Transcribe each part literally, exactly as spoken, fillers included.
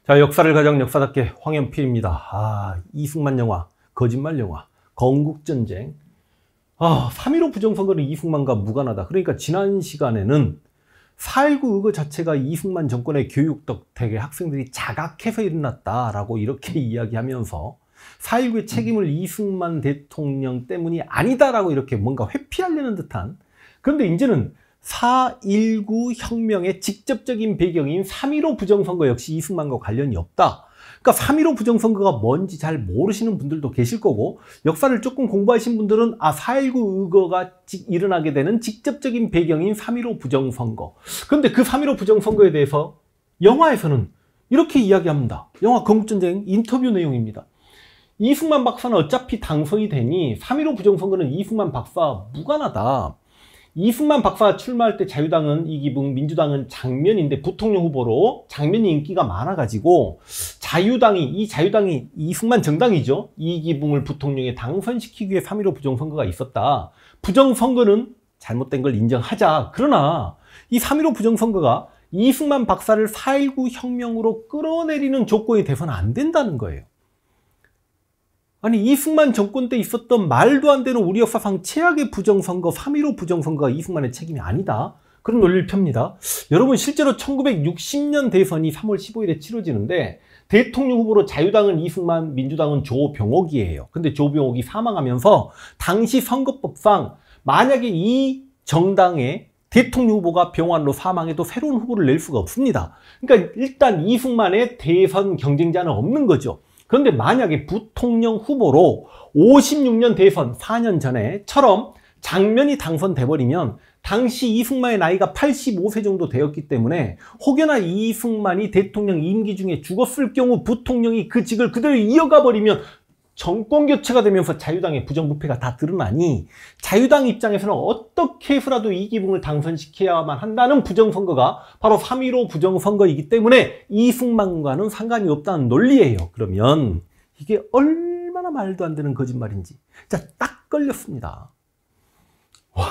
자, 역사를 가장 역사답게 황연필입니다. 아, 이승만 영화, 거짓말 영화, 건국전쟁. 아, 삼 일오 부정선거는 이승만과 무관하다. 그러니까 지난 시간에는 사 일구 의거 자체가 이승만 정권의 교육 덕택에 학생들이 자각해서 일어났다라고 이렇게 이야기하면서 사 일구의 책임을 이승만 대통령 때문이 아니다라고 이렇게 뭔가 회피하려는 듯한, 그런데 이제는 사 일구 혁명의 직접적인 배경인 삼 일오 부정선거 역시 이승만과 관련이 없다. 그러니까 삼 일오 부정선거가 뭔지 잘 모르시는 분들도 계실 거고, 역사를 조금 공부하신 분들은 아, 사 일구 의거가 일어나게 되는 직접적인 배경인 삼 일오 부정선거. 그런데 그 삼 일오 부정선거에 대해서 영화에서는 이렇게 이야기합니다. 영화 건국전쟁 인터뷰 내용입니다. 이승만 박사는 어차피 당선이 되니 삼 일오 부정선거는 이승만 박사 무관하다. 이승만 박사 출마할 때 자유당은 이기붕, 민주당은 장면인데 부통령 후보로 장면이 인기가 많아가지고 자유당이, 이 자유당이 이승만 정당이죠. 이기붕을 부통령에 당선시키기 위해 삼 일오 부정선거가 있었다. 부정선거는 잘못된 걸 인정하자. 그러나 이 삼 일오 부정선거가 이승만 박사를 사 일구 혁명으로 끌어내리는 조건이 돼서는 안 된다는 거예요. 아니, 이승만 정권 때 있었던 말도 안 되는 우리 역사상 최악의 부정선거, 삼 일오 부정선거가 이승만의 책임이 아니다. 그런 논리를 펴니다. 여러분, 실제로 천구백육십 년 대선이 삼월 십오일에 치러지는데 대통령 후보로 자유당은 이승만, 민주당은 조병옥이에요. 근데 조병옥이 사망하면서 당시 선거법상 만약에 이 정당의 대통령 후보가 병환으로 사망해도 새로운 후보를 낼 수가 없습니다. 그러니까 일단 이승만의 대선 경쟁자는 없는 거죠. 그런데 만약에 부통령 후보로 오십육 년 대선 사 년 전에처럼 장면이 당선돼 버리면 당시 이승만의 나이가 팔십오 세 정도 되었기 때문에 혹여나 이승만이 대통령 임기 중에 죽었을 경우 부통령이 그 직을 그대로 이어가 버리면 정권 교체가 되면서 자유당의 부정부패가 다 드러나니 자유당 입장에서는 어떻게 해서라도 이기붕을 당선시켜야만 한다는 부정선거가 바로 삼 일오 부정선거이기 때문에 이승만과는 상관이 없다는 논리예요. 그러면 이게 얼마나 말도 안 되는 거짓말인지. 자, 딱 걸렸습니다. 와.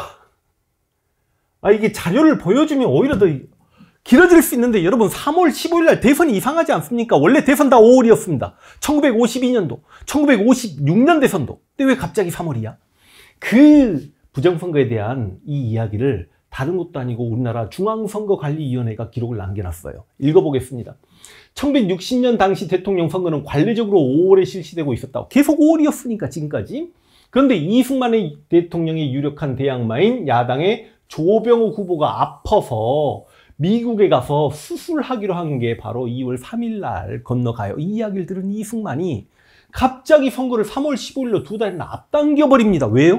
아, 이게 자료를 보여주면 오히려 더 길어질 수 있는데, 여러분, 삼월 십오일 날 대선이 이상하지 않습니까? 원래 대선 다 오월이었습니다. 천구백오십이 년도, 천구백오십육 년 대선도. 근데 왜 갑자기 삼월이야? 그 부정선거에 대한 이 이야기를 다른 것도 아니고 우리나라 중앙선거관리위원회가 기록을 남겨놨어요. 읽어보겠습니다. 천구백육십 년 당시 대통령 선거는 관례적으로 오월에 실시되고 있었다. 계속 오월이었으니까 지금까지. 그런데 이승만의 대통령의 유력한 대항마인 야당의 조병옥 후보가 아파서 미국에 가서 수술하기로 한 게 바로 이월 삼일 날 건너가요. 이 이야기를 들은 이승만이 갑자기 선거를 삼월 십오일로 두 달이나 앞당겨 버립니다. 왜요?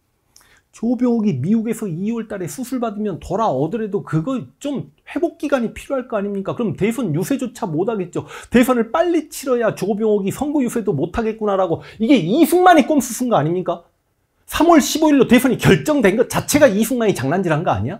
조병옥이 미국에서 이월 달에 수술 받으면 돌아오더라도 그거 좀 회복 기간이 필요할 거 아닙니까? 그럼 대선 유세조차 못 하겠죠. 대선을 빨리 치러야 조병옥이 선거 유세도 못 하겠구나라고. 이게 이승만이 꼼수 쓴 거 아닙니까? 삼월 십오일로 대선이 결정된 것 자체가 이승만이 장난질한 거 아니야?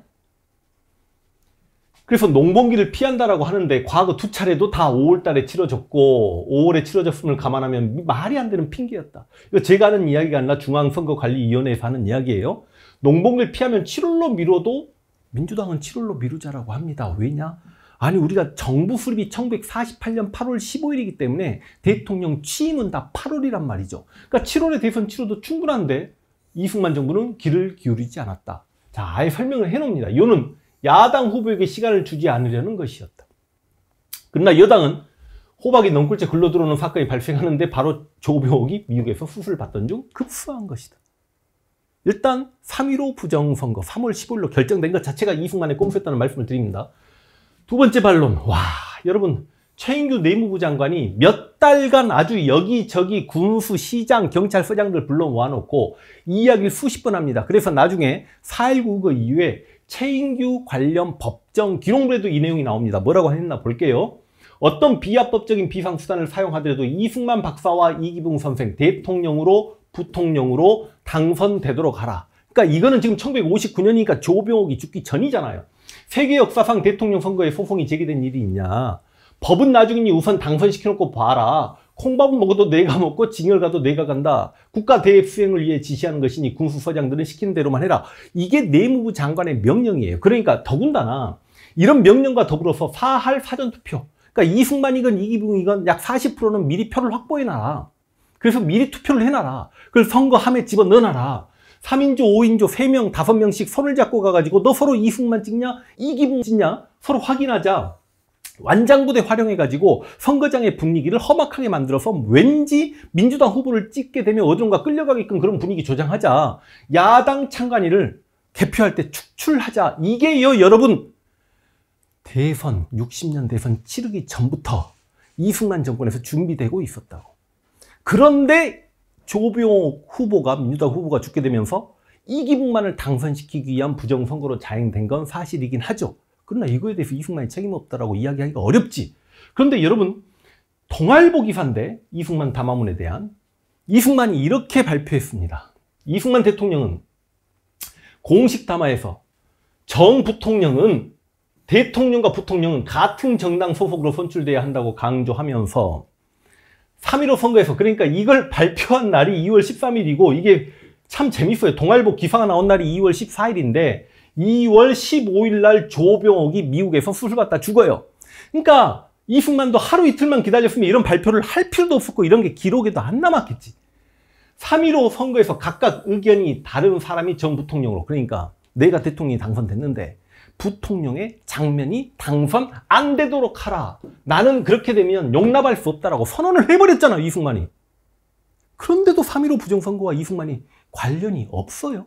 그래서 농번기를 피한다라고 하는데 과거 두 차례도 다 오월 달에 치러졌고 오월에 치러졌음을 감안하면 말이 안 되는 핑계였다. 이거 제가 하는 이야기가 아니라 중앙선거관리위원회에서 하는 이야기예요. 농번기를 피하면 칠월로 미뤄도 민주당은 칠월로 미루자라고 합니다. 왜냐? 아니, 우리가 정부 수립이 천구백사십팔 년 팔월 십오일이기 때문에 대통령 취임은 다 팔월이란 말이죠. 그러니까 칠월에 대선 치러도 충분한데 이승만 정부는 귀를 기울이지 않았다. 자, 아예 설명을 해놓습니다. 이거는 야당 후보에게 시간을 주지 않으려는 것이었다. 그러나 여당은 호박이 넝쿨째 굴러들어오는 사건이 발생하는데 바로 조병옥이 미국에서 수술을 받던 중 급수한 것이다. 일단 삼 일오 부정선거 삼월 십오일로 결정된 것 자체가 이승만의 꼼수였다는 말씀을 드립니다. 두 번째 반론. 와, 여러분, 최인규 내무부 장관이 몇 달간 아주 여기저기 군수, 시장, 경찰서장들 불러 모아놓고 이 이야기를 수십 번 합니다. 그래서 나중에 사 일구 의거 이후에 최인규 관련 법정 기록물에도 이 내용이 나옵니다. 뭐라고 했나 볼게요. 어떤 비합법적인 비상수단을 사용하더라도 이승만 박사와 이기붕 선생 대통령으로 부통령으로 당선되도록 하라. 그러니까 이거는 지금 천구백오십구 년이니까 조병옥이 죽기 전이잖아요. 세계 역사상 대통령 선거에 소송이 제기된 일이 있냐. 법은 나중이니 우선 당선시켜놓고 봐라. 콩밥은 먹어도 내가 먹고 징열 가도 내가 간다. 국가 대획 수행을 위해 지시하는 것이니 군수서장들은 시키는 대로만 해라. 이게 내무부 장관의 명령이에요. 그러니까 더군다나 이런 명령과 더불어서 사할 사전투표, 그러니까 이승만이건 이기붕이건 약 사십 퍼센트는 미리 표를 확보해놔라. 그래서 미리 투표를 해놔라. 그걸 선거함에 집어넣어놔라. 삼 인조, 오 인조, 세 명, 다섯 명씩 손을 잡고 가가지고 너 서로 이승만 찍냐? 이기붕 찍냐? 서로 확인하자. 완장부대 활용해가지고 선거장의 분위기를 험악하게 만들어서 왠지 민주당 후보를 찍게 되면 어디론가 끌려가게끔 그런 분위기 조장하자. 야당 창간이를 개표할 때 축출하자. 이게요, 여러분. 대선, 육십 년 대선 치르기 전부터 이승만 정권에서 준비되고 있었다고. 그런데 조병옥 후보가, 민주당 후보가 죽게 되면서 이기붕만을 당선시키기 위한 부정선거로 자행된 건 사실이긴 하죠. 그러나 이거에 대해서 이승만이 책임 없다라고 이야기하기가 어렵지. 그런데 여러분, 동아일보 기사인데 이승만 담화문에 대한 이승만이 이렇게 발표했습니다. 이승만 대통령은 공식 담화에서 정 부통령은 대통령과 부통령은 같은 정당 소속으로 선출돼야 한다고 강조하면서 삼 일오 선거에서, 그러니까 이걸 발표한 날이 이월 십삼일이고 이게 참 재밌어요. 동아일보 기사가 나온 날이 이월 십사일인데 이월 십오일 날 조병옥이 미국에서 수술받다 죽어요. 그러니까 이승만도 하루 이틀만 기다렸으면 이런 발표를 할 필요도 없었고 이런 게 기록에도 안 남았겠지. 삼 일오 선거에서 각각 의견이 다른 사람이 전 부통령으로, 그러니까 내가 대통령이 당선됐는데 부통령의 장면이 당선 안 되도록 하라. 나는 그렇게 되면 용납할 수 없다라고 선언을 해버렸잖아, 이승만이. 그런데도 삼 일오 부정선거와 이승만이 관련이 없어요.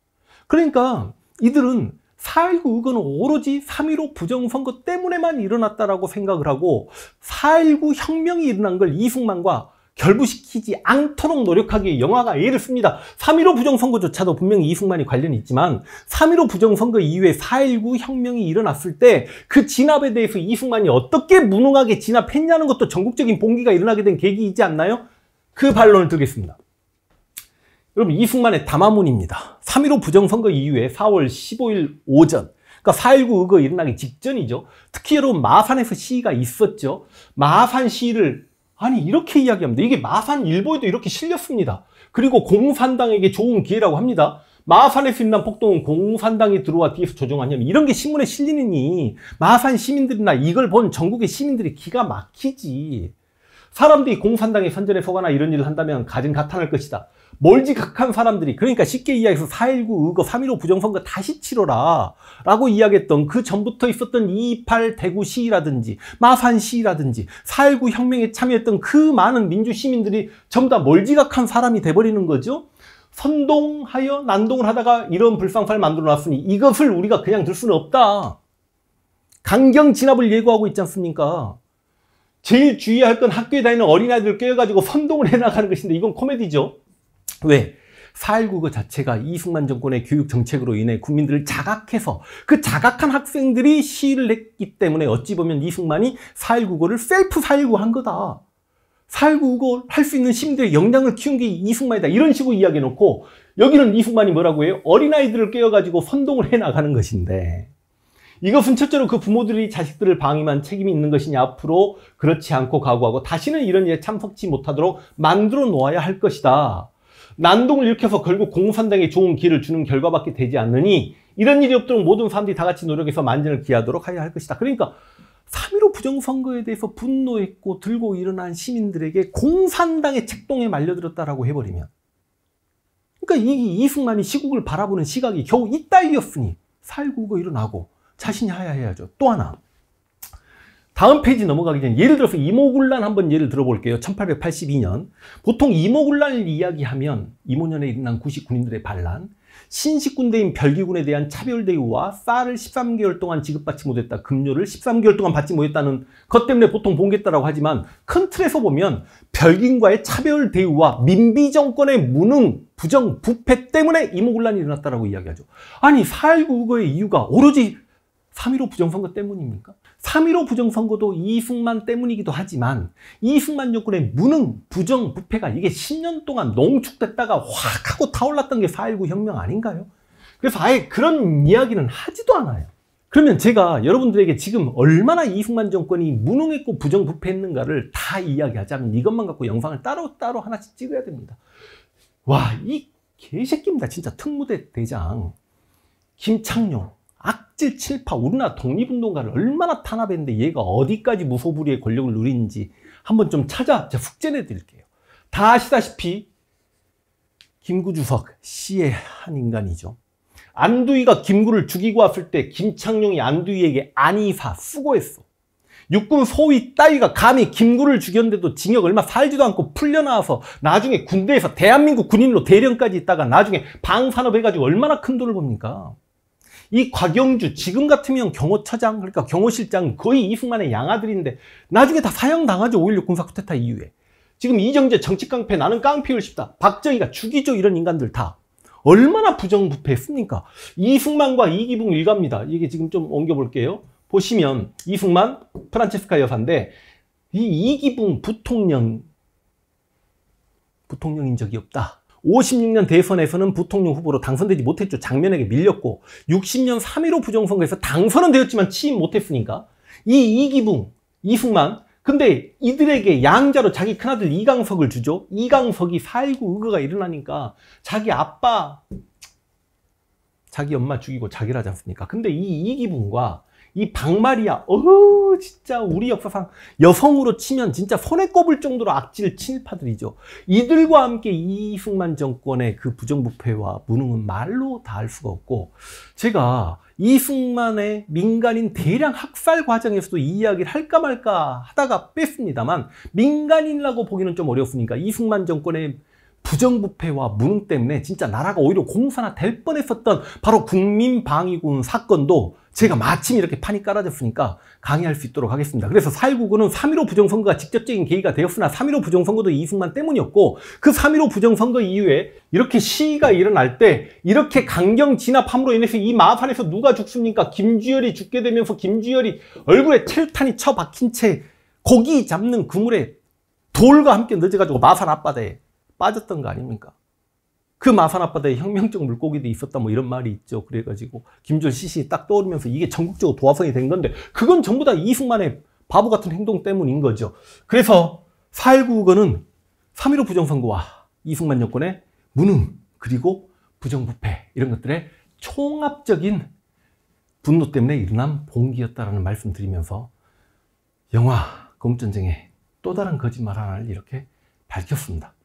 그러니까 이들은 사 일구 의거는 오로지 삼 일오 부정선거 때문에만 일어났다라고 생각을 하고 사 일구 혁명이 일어난 걸 이승만과 결부시키지 않도록 노력하기에 영화가 애를 씁니다. 삼 일오 부정선거조차도 분명히 이승만이 관련이 있지만 삼 일오 부정선거 이후에 사 일구 혁명이 일어났을 때 그 진압에 대해서 이승만이 어떻게 무능하게 진압했냐는 것도 전국적인 봉기가 일어나게 된 계기이지 않나요? 그 반론을 들겠습니다. 여러분, 이승만의 담화문입니다. 삼 일오 부정선거 이후에 사월 십오일 오전, 그러니까 사 일구 의거 일어나기 직전이죠. 특히 여러분 마산에서 시위가 있었죠. 마산 시위를 아니 이렇게 이야기합니다. 이게 마산일보에도 이렇게 실렸습니다. 그리고 공산당에게 좋은 기회라고 합니다. 마산에서 일어난 폭동은 공산당이 들어와 뒤에서 조종하냐면 이런 게 신문에 실리느니 마산 시민들이나 이걸 본 전국의 시민들이 기가 막히지. 사람들이 공산당의 선전에 속아나 이런 일을 한다면 가진 가탄할 것이다. 멀지각한 사람들이, 그러니까 쉽게 이야기해서 사 일구 의거, 삼 일오 부정선거 다시 치러라 라고 이야기했던 그 전부터 있었던 이이팔 대구 시위라든지 마산 시위라든지 사 일구 혁명에 참여했던 그 많은 민주시민들이 전부 다 멀지각한 사람이 돼버리는 거죠. 선동하여 난동을 하다가 이런 불상사를 만들어 놨으니 이것을 우리가 그냥 둘 수는 없다. 강경 진압을 예고하고 있지 않습니까? 제일 주의할 건 학교에 다니는 어린아이들을 깨워가지고 선동을 해나가는 것인데 이건 코미디죠. 왜? 사 일구 그 자체가 이승만 정권의 교육 정책으로 인해 국민들을 자각해서 그 자각한 학생들이 시위를 했기 때문에 어찌 보면 이승만이 사 일구고를 셀프 사 일구 한 거다. 사 일구고 할 수 있는 시민들의 역량을 키운 게 이승만이다. 이런 식으로 이야기해놓고 여기는 이승만이 뭐라고 해요? 어린아이들을 깨워가지고 선동을 해나가는 것인데 이것은 첫째로 그 부모들이 자식들을 방임한 책임이 있는 것이냐, 앞으로 그렇지 않고 각오하고 다시는 이런 일에 참석치 못하도록 만들어 놓아야 할 것이다. 난동을 일으켜서 결국 공산당에 좋은 기회를 주는 결과밖에 되지 않느니 이런 일이 없도록 모든 사람들이 다 같이 노력해서 만전을 기하도록 해야 할 것이다. 그러니까 삼 일오 부정선거에 대해서 분노했고 들고 일어난 시민들에게 공산당의 책동에 말려들었다라고 해버리면, 그러니까 이 이승만이 시국을 바라보는 시각이 겨우 이따위였으니 사 일구가 일어나고 자신이 하야해야죠. 또 하나, 다음 페이지 넘어가기 전에 예를 들어서 이모군란 한번 예를 들어볼게요. 천팔백팔십이 년. 보통 이모군란을 이야기하면 이모년에 일어난 구식군인들의 반란, 신식군대인 별기군에 대한 차별 대우와 쌀을 십삼 개월 동안 지급받지 못했다, 급료를 십삼 개월 동안 받지 못했다는 것 때문에 보통 봉기했다라고 하지만 큰 틀에서 보면 별기군과의 차별 대우와 민비 정권의 무능, 부정, 부패 때문에 이모군란이 일어났다라고 이야기하죠. 아니 사 일구 의거의 이유가 오로지 삼 일오 부정선거 때문입니까? 삼 일오 부정선거도 이승만 때문이기도 하지만 이승만 정권의 무능, 부정, 부패가 이게 십 년 동안 농축됐다가 확 하고 타올랐던 게 사 일구 혁명 아닌가요? 그래서 아예 그런 이야기는 하지도 않아요. 그러면 제가 여러분들에게 지금 얼마나 이승만 정권이 무능했고 부정, 부패했는가를 다 이야기하자면 이것만 갖고 영상을 따로따로 하나씩 찍어야 됩니다. 와, 이 개새끼입니다. 진짜 특무대 대장 김창룡. 악질 친일파 우리나라 독립운동가를 얼마나 탄압했는데 얘가 어디까지 무소불위의 권력을 누리는지 한번 좀 찾아 제가 숙제내 드릴게요. 다 아시다시피 김구주석 씨의 한 인간이죠. 안두희가 김구를 죽이고 왔을 때 김창룡이 안두희에게 안이사 수고했어. 육군 소위 따위가 감히 김구를 죽였는데도 징역 얼마 살지도 않고 풀려나와서 나중에 군대에서 대한민국 군인으로 대령까지 있다가 나중에 방산업 해가지고 얼마나 큰 돈을 법니까? 이 곽영주 지금 같으면 경호처장 그러니까 경호실장 거의 이승만의 양아들인데 나중에 다 사형당하죠. 오일육 군사쿠데타 이후에. 지금 이정재 정치 깡패 나는 깡패이고 싶다. 박정희가 죽이죠. 이런 인간들 다. 얼마나 부정부패했습니까? 이승만과 이기붕 일가입니다. 이게 지금 좀 옮겨볼게요. 보시면 이승만 프란체스카 여사인데 이 이기붕 부통령 부통령인 적이 없다. 오십육 년 대선에서는 부통령 후보로 당선되지 못했죠. 장면에게 밀렸고 육십 년 삼 일오 부정선거에서 당선은 되었지만 취임 못했으니까 이 이기붕 이승만 근데 이들에게 양자로 자기 큰아들 이강석을 주죠. 이강석이 사 일구 의거가 일어나니까 자기 아빠 자기 엄마 죽이고 자기를 하지 않습니까? 근데 이 이기붕과 이 박마리아, 어우, 진짜 우리 역사상 여성으로 치면 진짜 손에 꼽을 정도로 악질 친일파들이죠. 이들과 함께 이승만 정권의 그 부정부패와 무능은 말로 다 할 수가 없고, 제가 이승만의 민간인 대량 학살 과정에서도 이 이야기를 할까 말까 하다가 뺐습니다만, 민간인이라고 보기는 좀 어렵으니까 이승만 정권의 부정부패와 무능 때문에 진짜 나라가 오히려 공산화 될 뻔했었던 바로 국민방위군 사건도 제가 마침 이렇게 판이 깔아졌으니까 강의할 수 있도록 하겠습니다. 그래서 사 일구구는 삼 일오 부정선거가 직접적인 계기가 되었으나 삼 일오 부정선거도 이승만 때문이었고 그 삼 일오 부정선거 이후에 이렇게 시위가 일어날 때 이렇게 강경 진압함으로 인해서 이 마판에서 누가 죽습니까? 김주열이 죽게 되면서 김주열이 얼굴에 칠탄이 쳐박힌 채 고기 잡는 그물에 돌과 함께 넣어져가지고 마산 앞바다에 빠졌던 거 아닙니까? 그 마산 앞바다에 혁명적 물고기도 있었다 뭐 이런 말이 있죠. 그래가지고 김주열 시신이 딱 떠오르면서 이게 전국적으로 도화선이 된 건데 그건 전부 다 이승만의 바보 같은 행동 때문인 거죠. 그래서 사 일구구는 삼 일오 부정선거와 이승만 여권의 무능 그리고 부정부패 이런 것들의 총합적인 분노 때문에 일어난 봉기였다라는 말씀 드리면서 영화 검전쟁의 또 다른 거짓말 하나를 이렇게 밝혔습니다.